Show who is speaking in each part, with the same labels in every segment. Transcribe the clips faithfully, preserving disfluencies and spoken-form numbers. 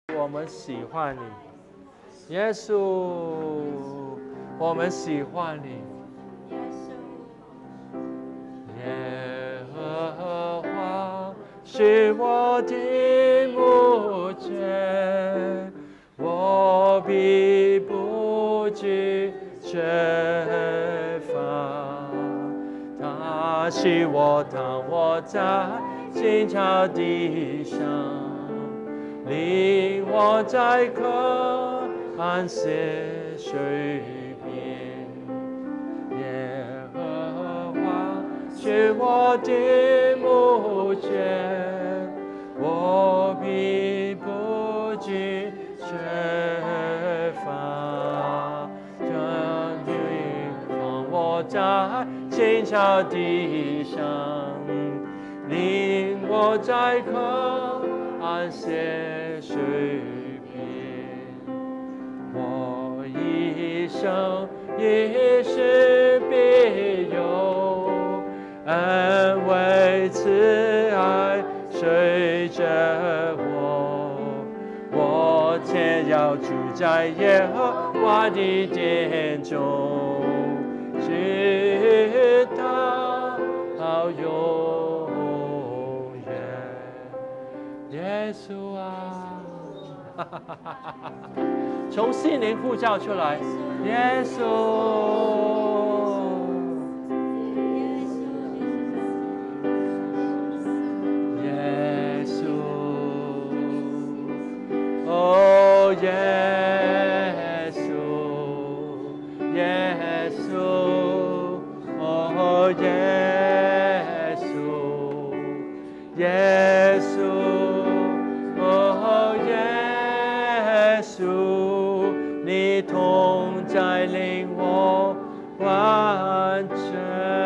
Speaker 1: 我们喜欢你，耶稣，我们喜欢你。耶和华是我的牧者，我必不致缺乏。他使我躺卧在青草地上，领我在可安歇水边。耶和华是我的牧者，我必不致缺乏。这地放我在青草地上，领我在可安歇水边。我一生一世必有恩惠慈爱随着我，我且要住在耶和华的殿中，直到永远。耶稣啊，从心灵呼叫出来，耶稣。哦，耶稣，耶稣，哦，耶稣，耶稣，哦，耶稣，你同在令我完全。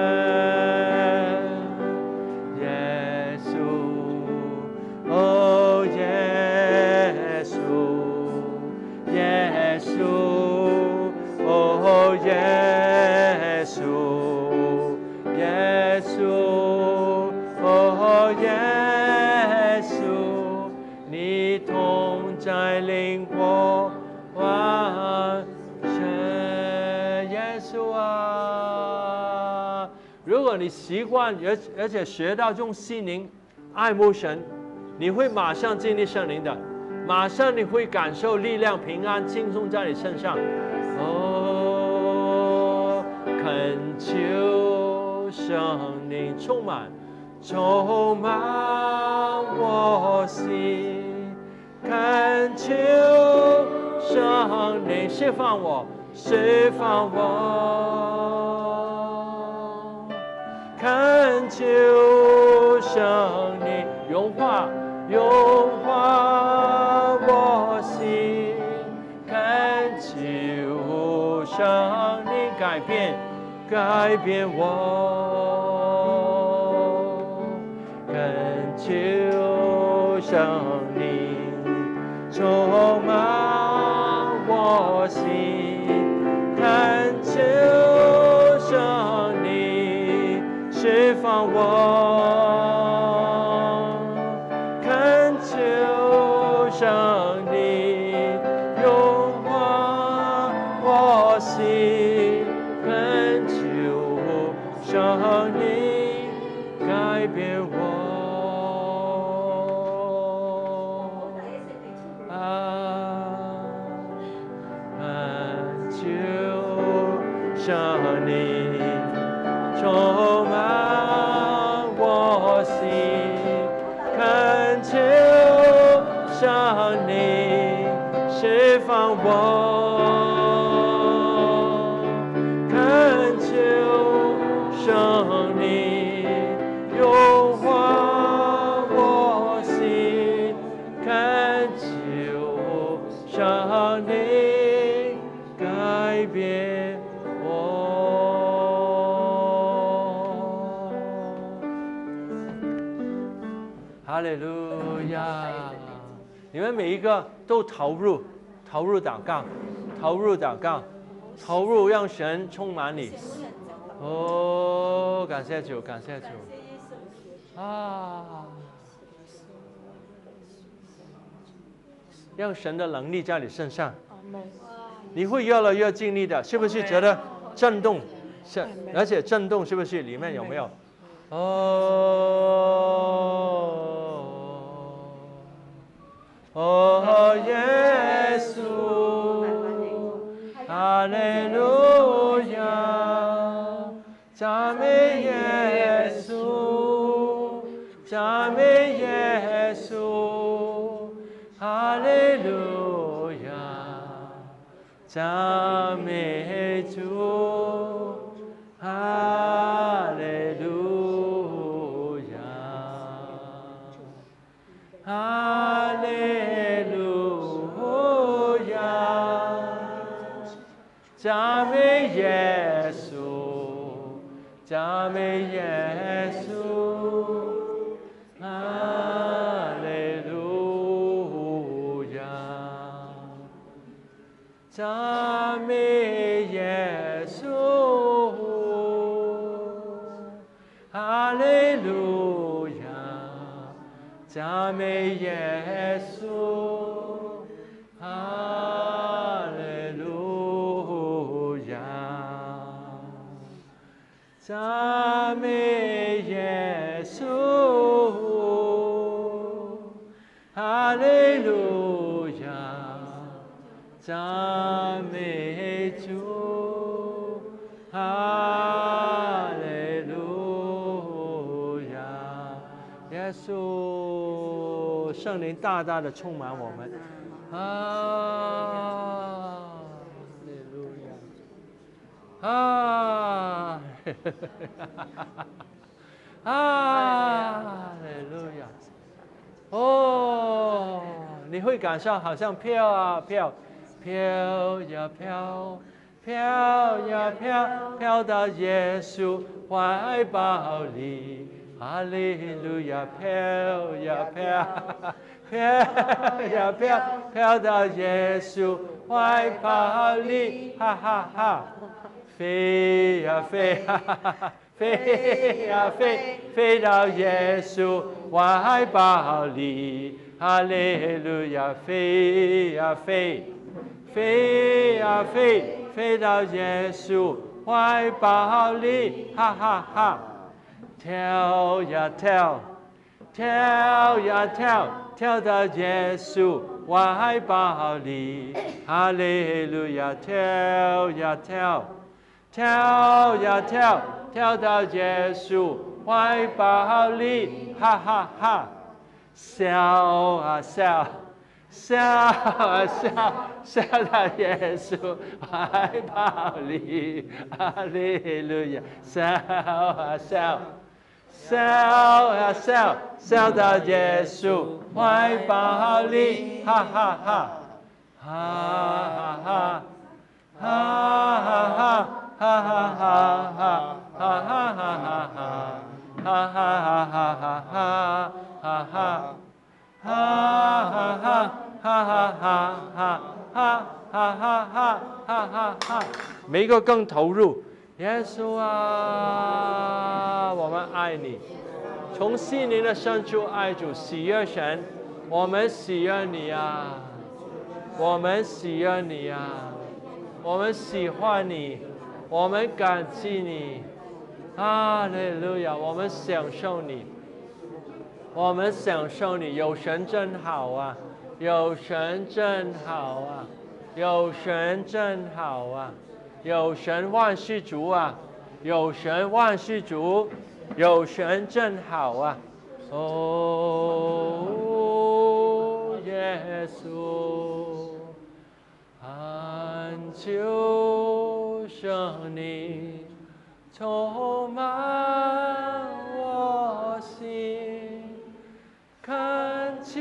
Speaker 1: 耶稣，哦，耶稣。耶稣，哦，耶稣，耶稣，哦，耶稣，你同在令我完全。耶稣啊，如果你习惯而而且学到用心灵爱慕神，你会马上经历圣灵的。马上你会感受力量、平安、轻松在你身上。哦，恳求圣灵充满，充满我心。恳求圣灵释放我，释放我。恳求圣灵融化，融化我心，恳求圣灵改变，改变我，恳求圣灵充满我心，恳求圣灵释放我。圣灵融化我心，恳求圣灵改变我。啊，恳求圣灵充满我心，恳求圣灵释放我，恳求圣灵融化我心，恳求圣灵改变我。哈利路亚！你们每一个都投入，投入祷告，投入祷告，投入让神充满你。哦，感谢主，感谢主。啊， 让神的能力在你身上，你会越来越经历的，是不是觉得震动？是，而且震动是不是里面有没有？哦，哦，耶稣，哈利路亚，赞美耶稣，赞美耶稣，哈利路亚，赞美主，哈利路亚，哈利路亚，赞美耶稣，赞美耶稣，哈利路亚，赞美耶稣，哈利路亚，赞美耶稣，哈利路亚，赞美耶稣，哈利路亚，赞美主，哈利路亚。耶稣，圣灵大大的充满我们，哈利路亚，啊，哈利路亚。哦，你会感受好像飘啊飘，飘呀飘，飘呀飘，飘到耶稣怀抱里，哈利路亚，飘呀飘，飘呀飘，飘到耶稣怀抱里，哈哈哈，飞呀飞，哈哈哈。飞呀飞，飞到耶稣怀抱里，哈利路亚！飞呀飞，飞呀飞，飞到耶稣怀抱里，哈哈哈！跳呀跳，跳呀跳，跳到耶稣怀抱里，哈利路亚！跳呀跳，跳呀跳。跳到耶稣怀抱里，哈哈哈！笑啊笑，笑啊笑，笑到耶稣怀抱里，哈利路亚！笑啊笑，笑啊笑，笑到耶稣怀抱里，哈哈哈！哈哈哈！哈哈哈！哈哈哈哈！哈哈哈哈哈，哈哈哈哈哈，哈哈哈哈，哈哈哈哈哈，哈哈哈哈，每个更投入。耶稣啊，我们爱你，从心灵的深处爱主，喜悦神，我们喜悦你啊，我们喜悦你啊，我们喜欢你，我们感激你。哈利路亚！我们享受你，我们享受你。有神真好啊，有神真好啊，有神真好啊，有神万事足啊，有神万事足，有神真好啊！哦，耶稣，恳求圣灵充满我心，恳求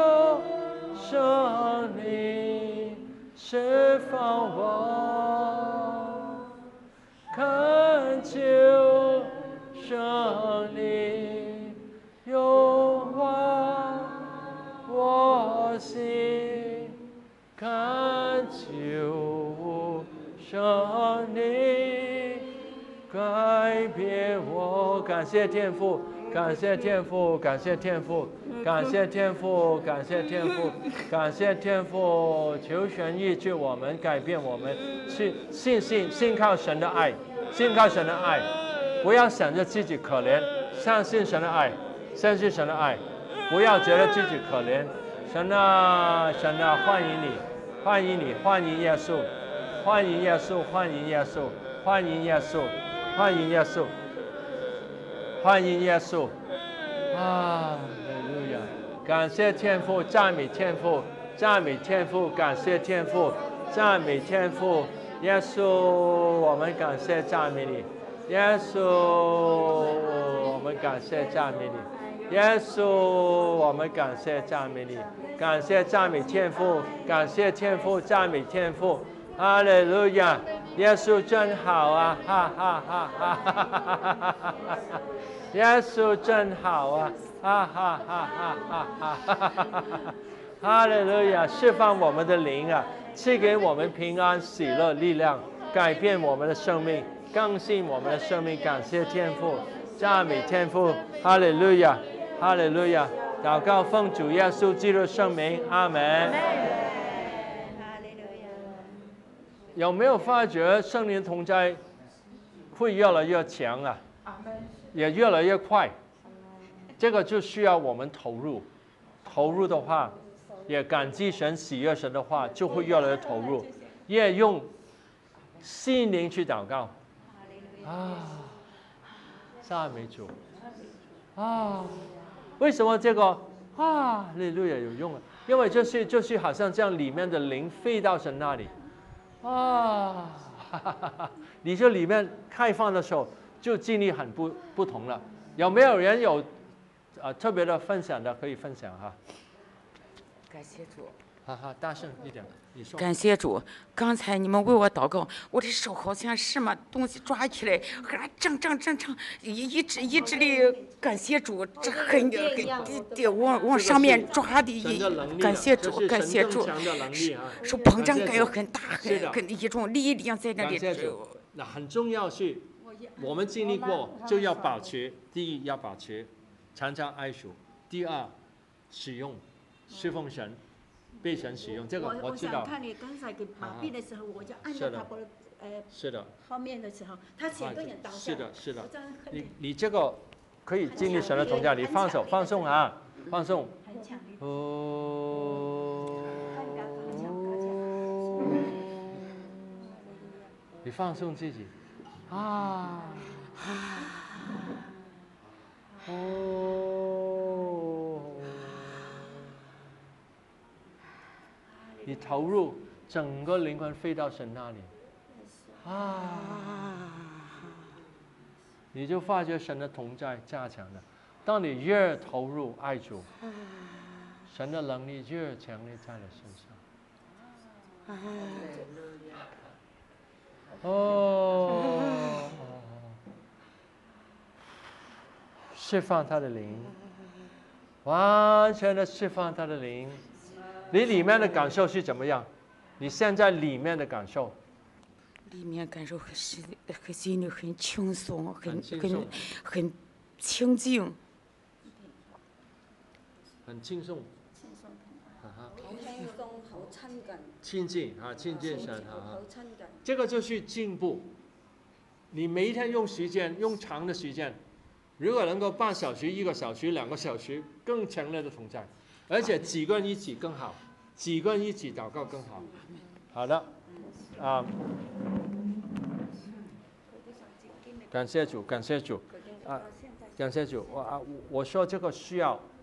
Speaker 1: 圣灵释放我，恳求圣灵融化我心，恳求圣灵改变我。感谢天父，感谢天父，感谢天父， 感谢天父，感谢天父，感谢天父，求神医治我们，改变我们，去信心，信靠神的爱，信靠神的爱，不要想着自己可怜，相信神的爱，相信神的爱，不要觉得自己可怜。神啊，神啊，欢迎你，欢迎你，欢迎耶稣，欢迎耶稣，欢迎耶稣，欢迎耶稣，欢迎耶稣，欢迎耶稣。啊，哈利路亚！感谢天父，赞美天父，赞美天父，感谢天父，赞美天父。耶稣，我们感谢赞美你。耶稣，我们感谢赞美你。耶稣，我们感谢赞美你。感谢赞美天父，感谢天父，赞美天父。哈利路亚！耶稣真好啊！哈哈哈哈哈哈哈哈！耶稣真好啊！哈哈哈哈哈哈哈哈！哈利路亚！释放我们的灵啊，赐给我们平安、喜乐、力量，改变我们的生命，更新我们的生命。感谢天父，赞美天父！哈利路亚！哈利路亚！祷告奉主耶稣基督圣名，阿门。有没有发觉圣灵同在会越来越强啊？也越来越快。这个就需要我们投入，投入的话，也感激神、喜悦神的话，就会越来越投入。也用心灵去祷告。啊，赞美主。啊，为什么这个啊，哈利路亚有用啊？因为就是就是好像这样，里面的灵飞到神那里。啊，哈哈哈哈，你就里面开放的时候，就经历很不不同了。有没有人有呃特别的分享的可以分享哈？
Speaker 2: 感谢主。
Speaker 1: 哈哈，大声一点，你说。
Speaker 2: 感谢主，刚才你们为我祷告，我的手好像什么东西抓起来，和正正正正一一直一直的感谢主，这很很的往往上面抓的，一感谢主，感谢主，手膨胀感有很大很很一种力量在那里。
Speaker 1: 那很重要是，我们经历过就要保持，第一要保持，常常爱主；第二，使用，侍奉神。被神使用，这个我知道。
Speaker 3: 我想看你刚才给麻痹的时候，我就按照他的呃
Speaker 1: 是的
Speaker 3: 后面的时候，他整个人倒下。
Speaker 1: 是的，是的。你你这个可以经历神的同在，你放手放松啊，放松。
Speaker 3: 很强烈。
Speaker 1: 哦。你放松自己。啊。哦。你投入，整个灵魂飞到神那里，啊，你就发觉神的同在加强了。当你越投入爱主，神的能力越强烈在你身上。哦，释放他的灵，完全的释放他的灵。你里面的感受是怎么样？你现在里面的感受？
Speaker 2: 里面感受很是很心里很轻松，很很很清静。
Speaker 1: 很轻松。
Speaker 3: 轻松。
Speaker 1: 啊哈。
Speaker 4: 好輕鬆，好親近。
Speaker 1: 親近啊，親近神啊。
Speaker 4: 好親近。
Speaker 1: 這個就是進步。你每一天用時間，用長的時間，如果能夠半小時、一個小時、兩個小時，更強烈的同在。而且幾個人一起更好，幾個人一起禱告更好。好的，啊，感謝主，感謝主，啊，感謝主。我啊，我說這個需要